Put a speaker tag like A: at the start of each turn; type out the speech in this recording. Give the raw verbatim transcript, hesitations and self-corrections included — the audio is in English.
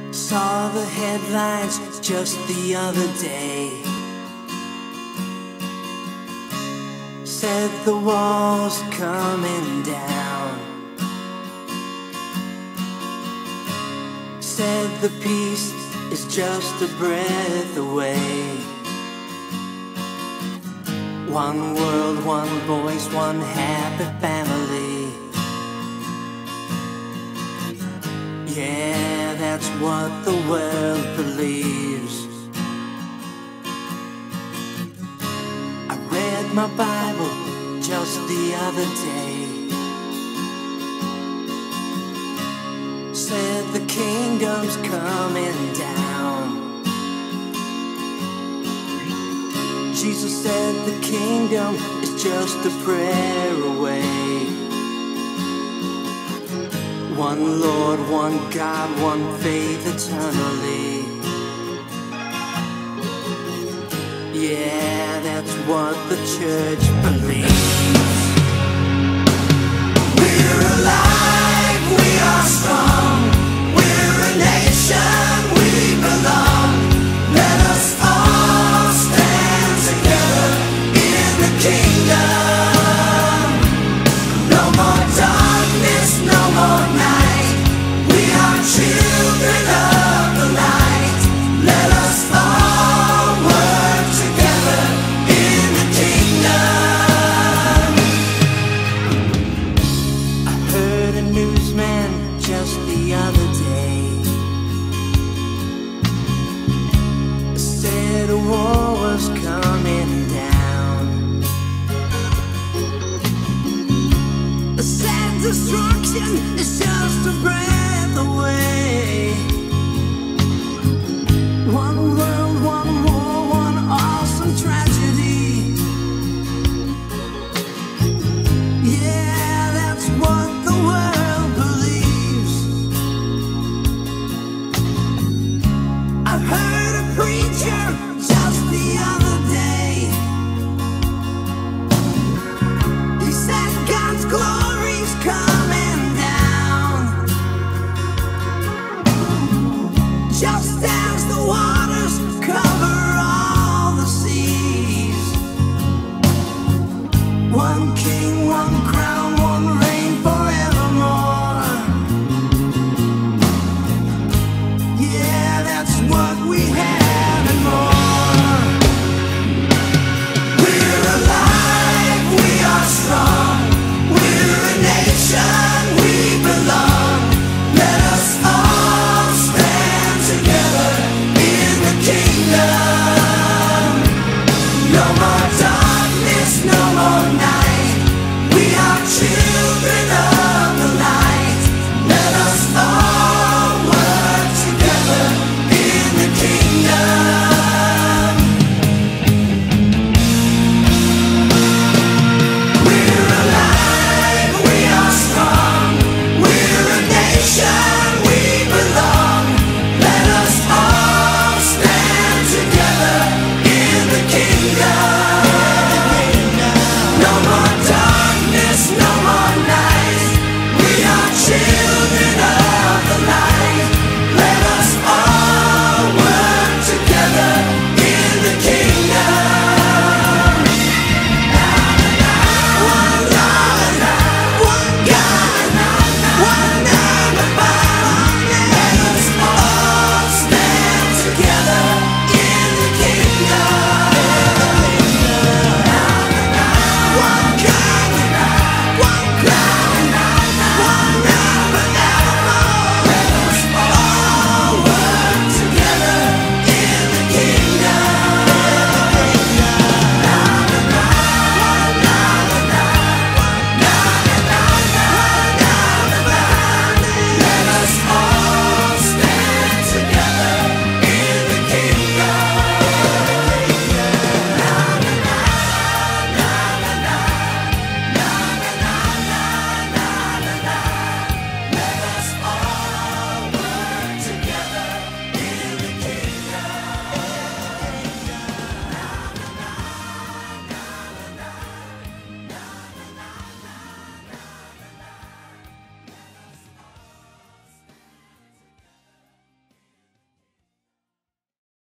A: Saw the headlines just the other day. Said the wall's coming down. Said the peace is just a breath away. One world, one voice, one happy family. Yeah, that's what the world believes. I read my Bible just the other day. Said the kingdom's coming down. Jesus said the kingdom is just a prayer away. One Lord, one God, one faith eternally. Yeah, that's what the church believes. We're alive, we are strong. We're a nation, we belong. Let us all stand together in the kingdom. No more darkness, no more night. We are children of the light. Let us all work together in the kingdom. I heard a newsman just the other day. Said a war was coming down. Said destruction is just a breath.